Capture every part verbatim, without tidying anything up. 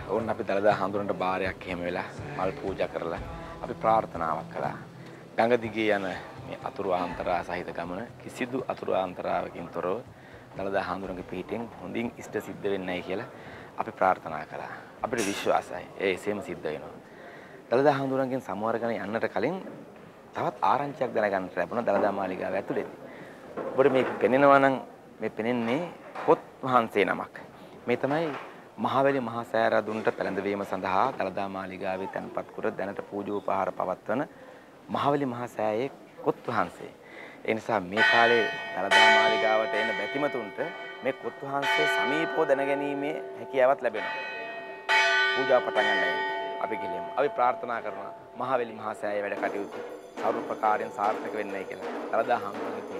ඕන්න අපි දලදා හඳුනට බාරයක් එහෙම වෙලා මල් පූජා කරලා අපි ප්‍රාර්ථනාවක් කළා. ගඟ දිගේ යන මේ අතුරු ආන්තරා සහිත ගමන කිසිදු අතුරු ආන්තරාවකින් තොරව දලදා හඳුනගේ පිටින් හොඳින් ඉෂ්ට සිද්ධ වෙන්නයි කියලා අපි ප්‍රාර්ථනා කළා. අපිට විශ්වාසයි ඒ එසේම සිද්ධ වෙනවා. දලදා හඳුනගෙන් සමවරගෙන යන්නට කලින් තවත් ආරංචියක් දැනගන්න ලැබුණා දලදා මාලිගාව ඇතුළේදී. ඔබට මේ පෙනෙනවා නම් මේ පෙනෙන්නේ පොත් වහන්සේ නමක්. මේ තමයි මහවැලි මහා සෑරදුන්ට පැලඳවීම සඳහා දලදා මාලිගාවේ තැන්පත් කර දැනට පූජෝපහාර පවත්වන මහවැලි මහා සෑයේ කොත් වහන්සේ. ඒ නිසා මේ කාලේ දලදා මාලිගාවට එන බැතිමතුන්ට මේ කොත් වහන්සේ සමීපව දැනගැනීමේ හැකියාවක් ලැබෙනවා. පූජා පටන් ගන්නයි අපි ගිලිමු. අපි ප්‍රාර්ථනා කරනවා මහවැලි මහා සෑයේ වැඩ කටයුතු සර්ව ප්‍රකාරයෙන් සාර්ථක වෙන්නයි කියලා. දලදා හාමුදුරුවෝ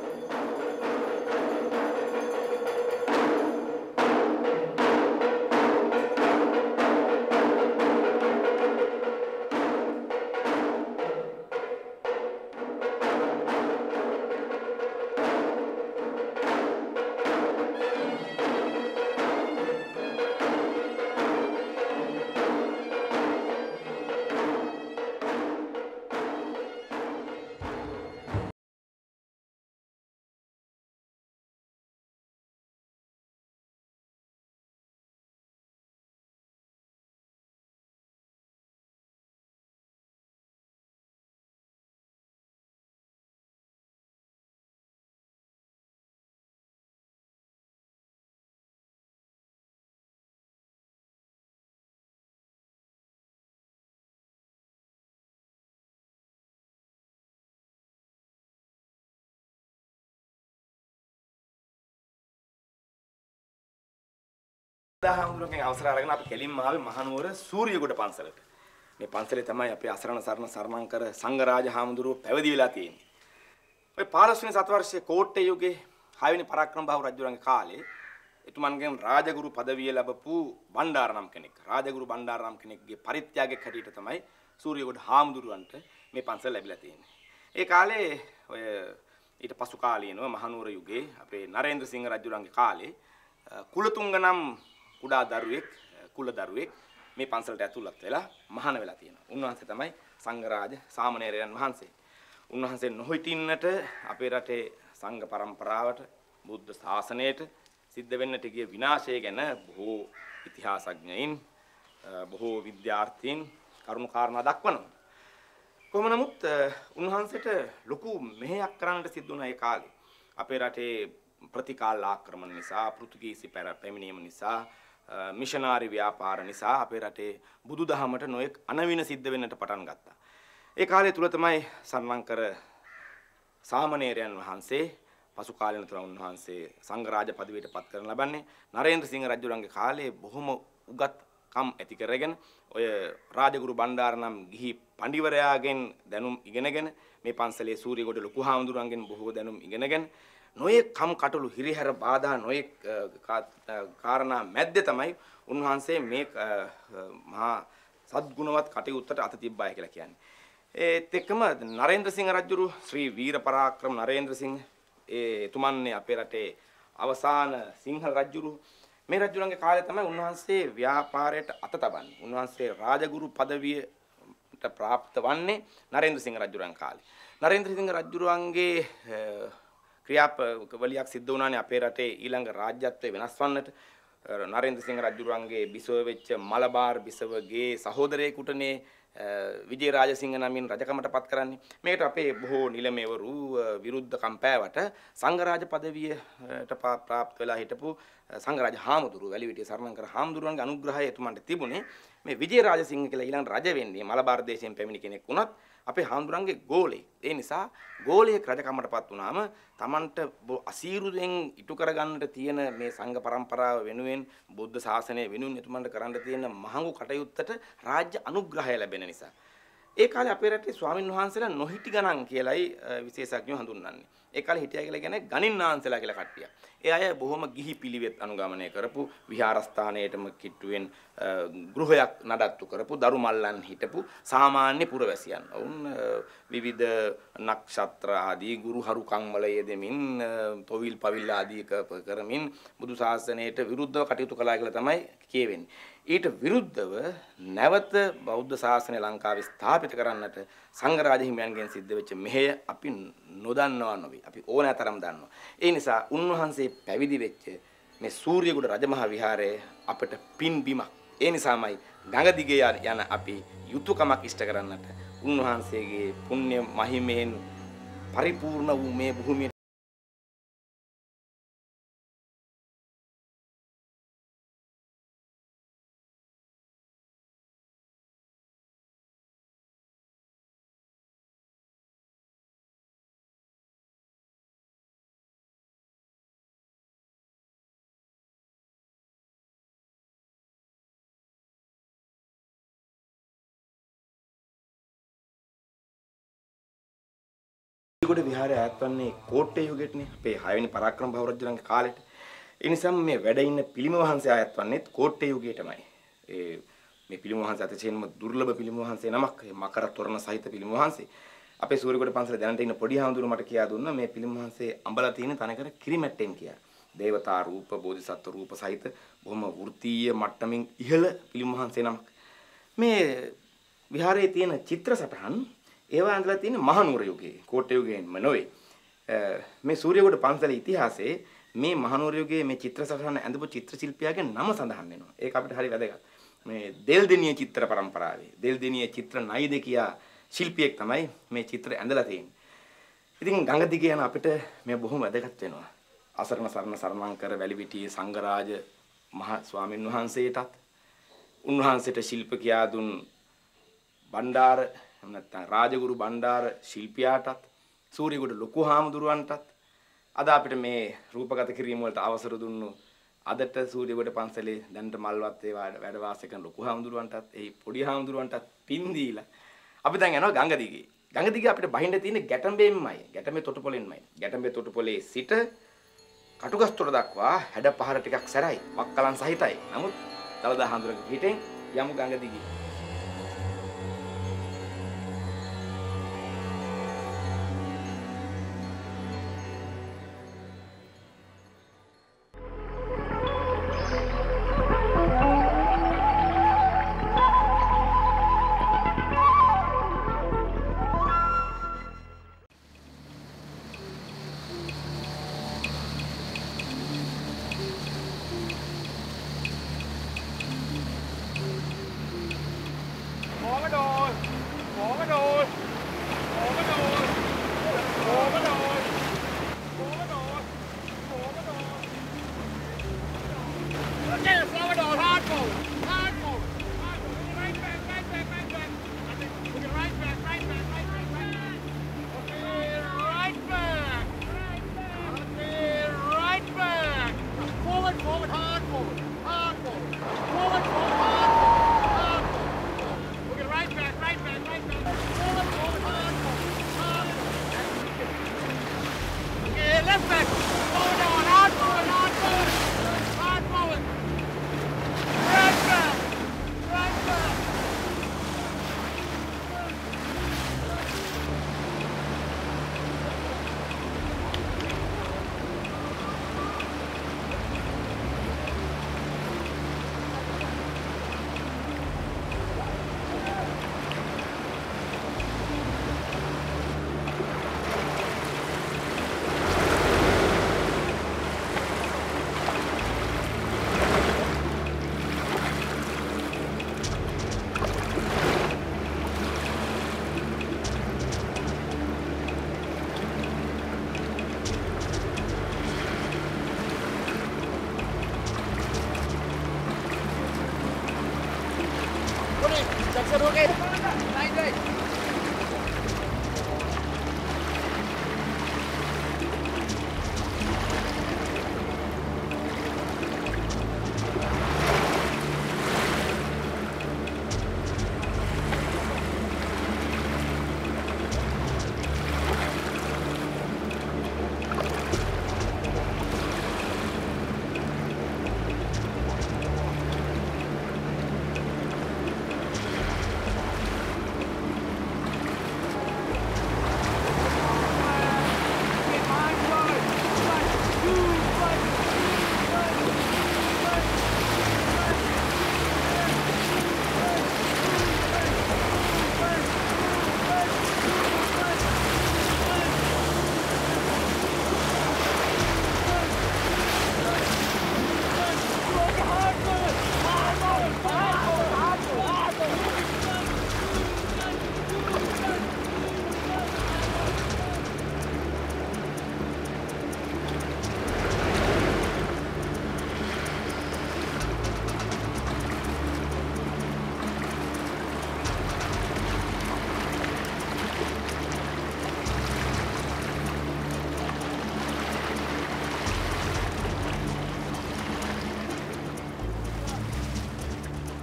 දහහඳුරකින් අවසර අරගෙන අපි කෙලින්ම ආවේ මහනුවර සූරියගොඩ පන්සලට. මේ පන්සලේ තමයි අපි අසරණ සරණ සර්මංකර සංඝරාජ හාමුදුරුවෝ පැවිදි වෙලා තියෙන්නේ. ඔය පාරස්වෙනි සතවර්ෂයේ කෝට්ටේ යුගයේ හයවෙනි පරාක්‍රම බාහු රජුරන්ගේ කාලේ එතුමන්ගෙන් රාජගුරු පදවිය ලැබපු බණ්ඩාරනම් කෙනෙක්. රාජගුරු බණ්ඩාරනම් කෙනෙක්ගේ පරිත්‍යාගයක් හැටියට තමයි සූරියගොඩ හාමුදුරුවන්ට මේ පන්සල ලැබිලා තියෙන්නේ. ඒ කාලේ ඔය ඊට පසු කාලීනව මහනුවර යුගයේ අපේ නරේන්ද්‍ර සිංහ රජුරන්ගේ කාලේ කුලතුංග නම් කුඩා දරුවෙක් කුල දරුවෙක් මේ පන්සලට ඇතුළත් වෙලා මහාන වෙලා තියෙනවා. උන්වහන්සේ තමයි සංඝරාජ සාමණේරයන් වහන්සේ. උන්වහන්සේ නොහිටින්නට අපේ රටේ සංඝ පරම්පරාවට බුද්ධ ශාසනයට සිද්ධ වෙන්නට ගිය විනාශය ගැන බොහෝ ඉතිහාසඥයින් බොහෝ විද්‍යාර්ථීන් කරුණු කාරණා දක්වනවා. කොහොම නමුත් උන්වහන්සේට ලොකු මෙහෙයක් කරන්නට සිද්ධ වුණා ඒ කාලේ. අපේ රටේ ප්‍රතිකාල ආක්‍රමණ නිසා පෘතුගීසි පැමිණීම නිසා මිෂනාරි ව්‍යාපාර නිසා අපේ රටේ බුදුදහමට නොයෙක් අනවින සිද්ධ වෙන්නට පටන් ගත්තා. ඒ කාලය තුල තමයි සර්වංකර සාමණේරයන් වහන්සේ පසු කාලෙන තුල උන්වහන්සේ සංඝරාජ පදවියට පත් කරන ලබන්නේ. නරේන්ද්‍ර සිංහ රජුරන්ගේ කාලේ බොහොම උගත්කම් ඇති කරගෙන ඔය රාජගුරු බණ්ඩාර නම් ගිහි පඬිවරයාගෙන් දැනුම් ඉගෙනගෙන මේ පන්සලේ සූරියගොඩ ලොකු හාමුදුරන්ගෙන් බොහෝ දැනුම් ඉගෙනගෙන නොයෙක් කම් කටළු හිරිහැර බාධා නොයෙක් කාරණා මැද්දේ තමයි උන්වහන්සේ මේ මහා සද්ගුණවත් කටයුත්තට අත තිබ්බයි කියලා කියන්නේ. ඒත් එක්කම නරේන්ද්‍ර සිංහ රජුරු ශ්‍රී වීර පරාක්‍රම නරේන්ද්‍ර සිංහ ඒ එතුමන්නේ අපේ රටේ අවසාන සිංහල රජුරු මේ රජුරන්ගේ කාලේ තමයි උන්වහන්සේ ව්‍යාපාරයට අත තබන්නේ. උන්වහන්සේ රාජගුරු පදවියට ප්‍රාප්ත වන්නේ නරේන්ද්‍ර සිංහ රජුරන් කාලේ. නරේන්ද්‍ර සිංහ රජුරන්ගේ ක්‍රියාවලියක් සිද්ධ වුණානේ අපේ රටේ ඊළඟ රාජ්‍යත්වය වෙනස් වන්නට. නරේන්ද්‍ර සිංහ රජුරන්ගේ බිසව වෙච්ච මලබාර් බිසවගේ සහෝදරයෙකුටනේ විජේ රාජසිංහ නමින් රජකමට පත් කරන්නේ. මේකට අපේ බොහෝ නිලමේවරු විරුද්ධකම් පෑවට සංඝරාජ පදවියට ප්‍රාප්ත වෙලා හිටපු සංඝරාජ හාමුදුරුවෝ වැලිවිටිය සර්වංකර හාමුදුරුවන්ගේ අනුග්‍රහය එතුමන්ට තිබුණේ මේ විජේ රාජසිංහ කියලා ඊළඟ රජ වෙන්නේ මලබාර් දේශයෙන් පැමිණි කෙනෙක් වුණත් අපේ හාමුදුරන්ගේ ගෝලේ. ඒ නිසා ගෝලයේ රජකමටපත් වුණාම Tamanට අසීරුවෙන් ඉටු කරගන්නට තියෙන මේ සංඝ පරම්පරාව වෙනුවෙන් බුද්ධ ශාසනය වෙනුවෙන් එතුමන්ට කරන්න තියෙන මහඟු කටයුත්තට රාජ්‍ය අනුග්‍රහය ලැබෙන නිසා. ඒ කාලේ අපේ රටේ ස්වාමින් වහන්සේලා නොහිටි ගණන් කියලායි විශේෂඥයෝ හඳුන්වන්නේ. ඒ කාලේ හිටියා කියලා කියන්නේ ගණින්නාන්සලා කියලා කට්ටිය. ඒ අය බොහොම ගිහි පිළිවෙත් අනුගමනය කරපු විහාරස්ථානයේටම කිට්ටුවෙන් ගෘහයක් නඩත්තු කරපු දරු මල්ලන් හිටපු සාමාන්‍ය පුරවැසියන්. වුන් විවිධ නක්ෂත්‍ර ආදී ගුරු හරුකම් වල යෙදෙමින් තොවිල් පවිල් ආදී කරමින් බුදු ශාසනයට විරුද්ධව කටයුතු කළා කියලා තමයි කියවෙන්නේ. ඊට විරුද්ධව නැවත බෞද්ධ ශාසනය ලංකාවේ ස්ථාපිත කරන්නට සංඝරාජ හිමියන්ගෙන් සිද්ධ වෙච්ච මෙහෙය අපි නොදන්නවා නොවේ. අපි ඕනෑතරම් දන්නවා. ඒ නිසා උන්වහන්සේ පැවිදි වෙච්ච මේ සූර්යගොඩ රජමහා විහාරය අපට පින් බිමක්. ඒ නිසාමයි ගඟ දිගේ යන අපි යුතුයකමක් ඉෂ්ට කරන්නට උන්වහන්සේගේ පුණ්‍ය මහිමෙන් පරිපූර්ණ වූ මේ භූමිය කොට විහාරය ආයත්වන්නේ කෝට්ටේ යුගයටනේ අපේ හය වෙනි පරාක්‍රම බහු රජුණන්ගේ කාලෙට. ඒ නිසා මේ වැඩ ඉන්න පිළිම වහන්සේ ආයත්වන්නේ කෝට්ටේ යුගයටමයි. ඒ මේ පිළිම වහන්සේ අතිශයින්ම දුර්ලභ පිළිම වහන්සේ නමක්. මකර තොරණ සහිත පිළිම වහන්සේ. අපේ සූරියගොඩ පන්සලේ දැනට ඉන්න පොඩි හාමුදුරුවෝ මට කියා දුන්නා මේ පිළිම වහන්සේ අඹලා තියෙන තනකර කිරිමැට්ටෙන් කියලා. දේවතා රූප, බෝධිසත්ව රූප සහිත බොහොම වෘත්තීය මට්ටමින් ඉහළ පිළිම වහන්සේ නමක්. මේ විහාරයේ තියෙන චිත්‍ර සටහන් ඒවා ඇඳලා තියෙන මහනුවර යුගයේ කෝට්ටේ යුගයෙන්ම නොවේ. මේ සූරියගොඩ පන්සලේ ඉතිහාසයේ මේ මහනුවර යුගයේ මේ චිත්‍ර සටහන ඇඳපු චිත්‍ර ශිල්පියාගේ නම සඳහන් වෙනවා. ඒක අපිට හරි වැදගත්. මේ දෙල්දෙනිය චිත්‍ර පරම්පරාවේ දෙල්දෙනිය චිත්‍ර නයිද කියා ශිල්පියෙක් තමයි මේ චිත්‍ර ඇඳලා තියෙන්නේ. ඉතින් ගඟ දිගේ යන අපිට මේ බොහොම වැදගත් වෙනවා. අසරණ සරණ සරණංකර වැලිවිටියේ සංඝරාජ මහ ස්වාමීන් වහන්සේටත් උන්වහන්සේට ශිල්ප කියා දුන් බණ්ඩාර නැත්නම් රාජගුරු බණ්ඩාර ශිල්පියාටත් සූරියගොඩ ලොකු හාමුදුරුවන්ටත් අද අපිට මේ රූපගත කිරීම වලට අවසර දුන්නු අදට සූරියගොඩ පන්සලේ දැනට මල්වත්තේ වැඩ වාසය කරන ලොකු හාමුදුරුවන්ටත් ඒ පොඩි හාමුදුරුවන්ටත් පින් දීලා අපි දැන් යනවා ගඟ දිගේ. ගඟ දිගේ අපිට බහින්න තියෙන ගැටඹෙන්මයි. ගැටඹේ තොටුපොළෙන්මයි. ගැටඹේ තොටුපොළේ සිට කටුගස්තොට දක්වා හැඩ පහර ටිකක් සැරයි. වක්කලන් සහිතයි. නමුත් දවදා හාමුදුරුවන්ගේ පිටෙන් යමු ගඟ දිගේ.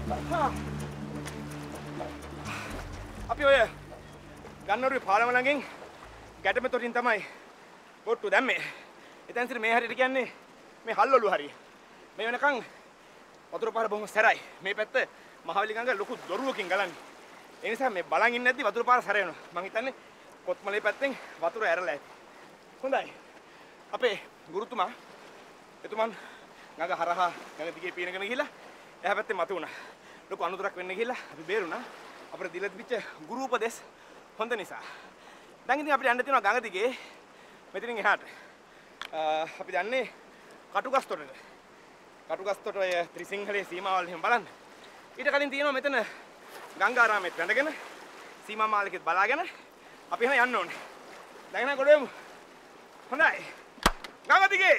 අපි ඔය ගන්නරුවේ පාලම ළඟින් ගැටම තොටින් තමයි පොට්ටු දැම්මේ. එතෙන් සිට මේ හරියට කියන්නේ මේ හල්වලු හරිය. මේ වෙනකන් වතුර පාර බොහොම සැරයි. මේ පැත්ත මහවැලි ගඟ ලොකු දොරුවකින් ගලන්නේ. ඒ නිසා මේ බලන් ඉන්නේ නැද්දි වතුර පාර සැර වෙනවා. මං හිතන්නේ කොත්මලේ පැත්තෙන් වතුර ඇරලා ඇති. හොඳයි. අපේ ගුරුතුමා එතුමන් ගඟ හරහා ගඟ දිගේ පීනගෙන ගිහිල්ලා එහා පැත්තේ මතු වුණා. ලොකු අනුතරක් වෙන්න ගිහිල්ලා අපි බේරුණා. අපිට දීලා තිබිච්ච ගුරු උපදෙස් හොඳ නිසා. දැන් ඉතින් අපිට යන්න තියෙනවා ගඟ දිගේ. මෙතනින් එහාට. අපි දන්නේ කටුගස්තොටට. කටුගස්තොට ඔය ත්‍රිසිංහලේ සීමාවල් එහෙම බලන්න. ඊට කලින් තියෙනවා මෙතන ගංගාරාමෙත් වැඳගෙන සීමා මාලකෙත් බලාගෙන අපි එහෙනම් යන්න ඕනේ. දැන් නම් ගොඩේමු. හොඳයි. ගඟ දිගේ.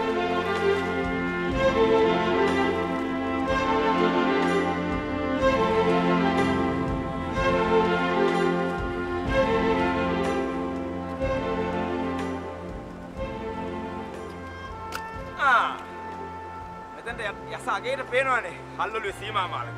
යස අගේට පේනවනේ හල්වලුවේ සීමා මාලක.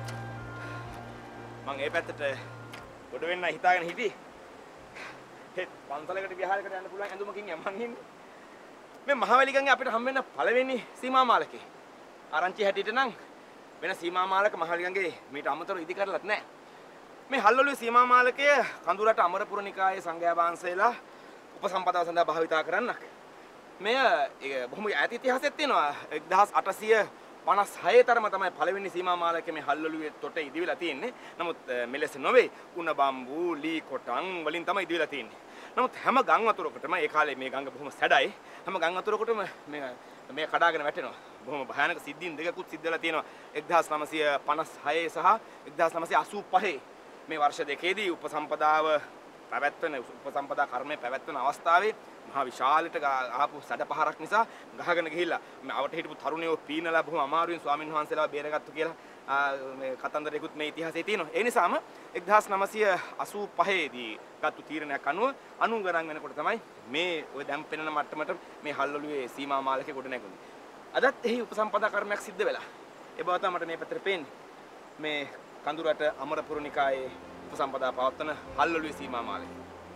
මං ඒ පැත්තට ගොඩ වෙන්න හිතාගෙන හිටියේ. හෙත් පන්සලකට විහාරයකට යන්න පුළුවන් ඇඳුමකින් යමන් ඉන්නේ. මේ මහවැලි ගඟේ අපිට හම්බ වෙන පළවෙනි සීමා මාලකේ. ආරංචි හැටියට නම් වෙන සීමා මාලක මහවැලි ගඟේ මීට අමතරව ඉදි කරලත් නැහැ. මේ හල්වලුවේ සීමා මාලකය කඳුරට අමරපුර නිකායේ සංඝයා වහන්සේලා උපසම්පදාව සඳහා භාවිතා කරන්නක්. මෙය බොහොම ඈත ඉතිහාසයක් තියෙනවා. එක්දහස් අටසිය පනස් හය තරම තමයි පළවෙනි සීමා මාලකයේ මේ හල්වලුවේ තොටේ ඉදිවිලා තියෙන්නේ. නමුත් මෙලෙස නොවේ උණ බම්බු ලී කොටන් වලින් තමයි ඉදිවිලා තියෙන්නේ. නමුත් හැම ගම් වතුරකටම ඒ කාලේ මේ ගඟ බොහොම සැඩයි. හැම ගම් වතුරකටම මේ මේ කඩාගෙන වැටෙනවා. බොහොම භයානක සිද්ධීන් දෙකකුත් සිද්ධ වෙලා තියෙනවා. එක්දහස් නවසිය පනස් හය සහ එක්දහස් නවසිය අසූ පහ මේ වර්ෂ දෙකේදී උපසම්පදාව පැවැත්වෙන උපසම්පදා කර්මය පැවැත්වෙන අවස්ථාවේ මහා විශාලට ආපු සැඩපහරක් නිසා ගහගෙන ගිහිල්ලා මේ අවට හිටපු තරුණයෝ පීනලා බොහොම අමාරුවෙන් ස්වාමීන් වහන්සේලාව බේරගත්තු කියලා මේ කතන්දරයකුත් මේ ඉතිහාසයේ තියෙනවා. ඒ නිසාම එක්දහස් නවසිය අසූ පහ දී ගත්තු තීරණයක් අනුව අනු ගණන් වෙනකොට තමයි මේ ඔය දැන් පෙනෙන මට්ටමට මේ හල්වලුවේ සීමා මාලකේ ගොඩ නැගුණේ. අදත් එහි උපසම්පදා කර්මයක් සිද්ධ වෙලා. ඒ බව තමයි මට මේ පැත්තට පේන්නේ. මේ කඳුරට අමරපුර නිකායේ උපසම්පදා පවත්වන හල්වලුවේ සීමා මාලකේ.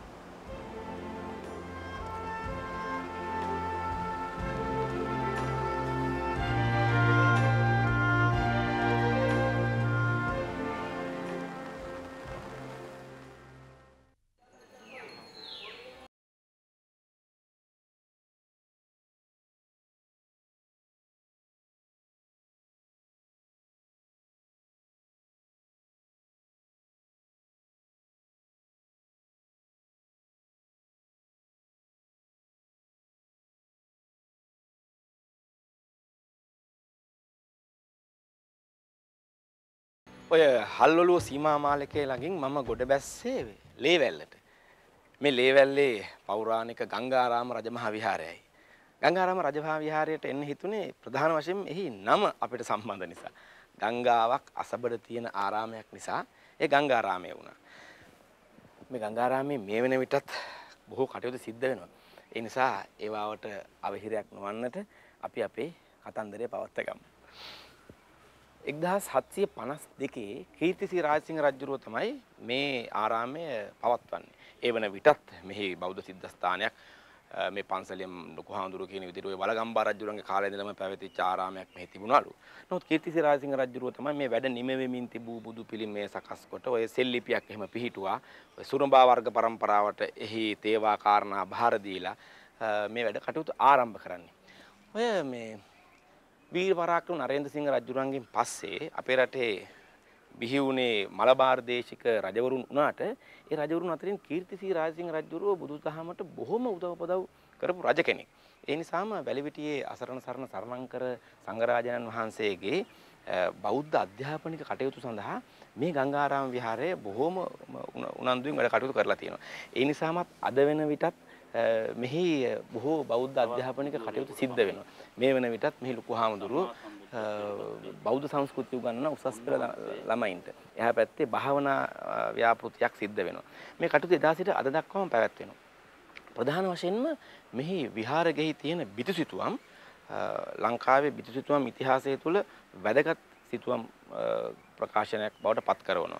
ඔය හල්වලුව සීමා මාලකයේ ළඟින් මම ගොඩ බැස්සේ ලේවැල්ලට. මේ ලේවැල්ලේ පෞරාණික ගංගාරාම රජමහා විහාරයයි. ගංගාරාම රජමහා විහාරයට එන්න හිතුනේ ප්‍රධාන වශයෙන් එහි නම අපිට සම්බන්ධ නිසා. ගංගාවක් අසබඩ තියෙන ආරාමයක් නිසා ඒ ගංගාරාමය වුණා. මේ ගංගාරාමයේ මේ වෙන විටත් බොහෝ කටයුතු සිද්ධ වෙනවා. ඒ නිසා ඒවාවට අවහිරයක් නොවන්නට අපි අපේ කතන්දරය පවත්වගමු. එක්දහස් හත්සිය පනස් දෙකේ කීර්තිසිරි රාජසිංහ රජුරුව තමයි මේ ආරාමය පවත්වන්නේ. ඒ වන විටත් මෙහි බෞද්ධ සිද්ධාස්ථානයක් මේ පන්සලෙන් ලොකු හාමුදුරුවෝ කියන විදිහට ඔය වලගම්බා රජුරන්ගේ කාලේ ඉඳලම පැවතිච්ච ආරාමයක් මෙහි තිබුණලු. නමුත් කීර්තිසිරි රාජසිංහ රජුරුව තමයි මේ වැඩ නිමෙමින් තිබූ බුදු පිළිමය සකස් කොට ඔය සෙල්ලිපියක් එහෙම පිහිටුවා. ඔය සුරඹා වර්ග પરම්පරාවට එහි තේවා කාරණා බාර දීලා මේ වැඩ කටයුතු ආරම්භ කරන්නේ. ඔය මේ වීර පරාක්‍රම නරේන්ද්‍ර සිංහ රජුරන්ගෙන් පස්සේ අපේ රටේ බිහි වුණේ මලබාර් දේශික රජවරුන් වුණාට ඒ රජවරුන් අතරින් කීර්තිසිරි රාජසිංහ රජුරුව බුදුදහමට බොහොම උදව් උපදව් කරපු රජ කෙනෙක්. ඒ නිසාම වැලිවිටියේ අසරණ සරණ සරණංකර සංඝරාජයන් වහන්සේගේ බෞද්ධ අධ්‍යාපනික කටයුතු සඳහා මේ ගංගාරාම විහාරය බොහොම උනන්දුවෙන් වැඩ කටයුතු කරලා තියෙනවා. ඒ නිසාමත් අද වෙන විටත් මෙහි බොහෝ බෞද්ධ අධ්‍යාපනික කටයුතු සිද්ධ වෙනවා. මේ වෙන විටත් මෙහි ලොකු හාමුදුරුවෝ බෞද්ධ සංස්කෘතිය උගන්වන උසස් පෙළ ළමයින්ට එහා පැත්තේ භාවනා ව්‍යාපෘතියක් සිද්ධ වෙනවා. මේ කටයුතු එදා සිට අද දක්වාම පැවැත්වෙනවා. ප්‍රධාන වශයෙන්ම මෙහි විහාරගෙහි තියෙන බිතුසිතුවම් ලංකාවේ බිතුසිතුවම් ඉතිහාසය තුළ වැදගත් සිතුවම් ප්‍රකාශනයක් බවට පත් කරනවා.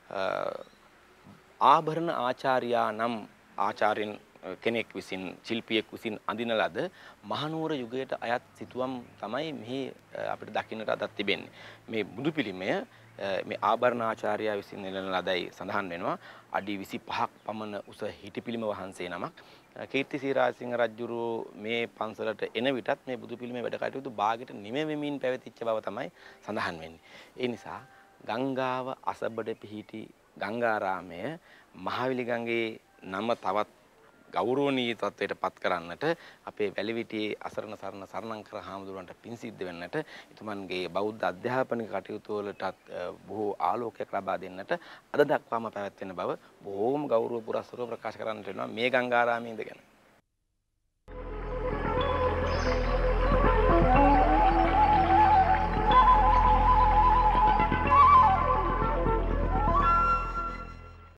ආභරණ ආචාර්යා නම් ආචාර්යන් කෙනෙක් විසින් ශිල්පියෙක් විසින් අඳින ලද මහනුවර යුගයට අයත් සිතුවම් තමයි මෙහි අපිට දකින්නට අදත් තිබෙන්නේ. මේ බුදු පිළිමය මේ ආභරණ ආචාර්යා විසින් නෙළන ලදයි සඳහන් වෙනවා. අඩි විසිපහක් පමණ උස හිටි පිළිම වහන්සේ නමක්. කීර්තිසිරි රාජසිංහ රජුරු මේ පන්සලට එන විටත් මේ බුදු පිළිමේ වැඩ කටයුතු භාගයට නිමෙමින් පැවතිච්ච බව තමයි සඳහන් වෙන්නේ. ඒ නිසා ගංගාව අසබඩ පිහිටි ගංගාරාමය මහවිලි ගඟේ නම තවත් ගෞරවනීය තත්වයට පත් කරන්නට අපේ වැලිවිටියේ අසරණ සරණ සරණංකර හාමුදුරන්ට පින් සිද්ධ වෙන්නට එතුමන්ගේ බෞද්ධ අධ්‍යාපනික කටයුතු වලටත් බොහෝ ආලෝකයක් ලබා දෙන්නට අද දක්වාම පැවැත්වෙන බව බොහෝම ගෞරව පුරස්සරව ප්‍රකාශ කරන්නට වෙනවා මේ ගංගාරාමයේ ඉඳගෙන.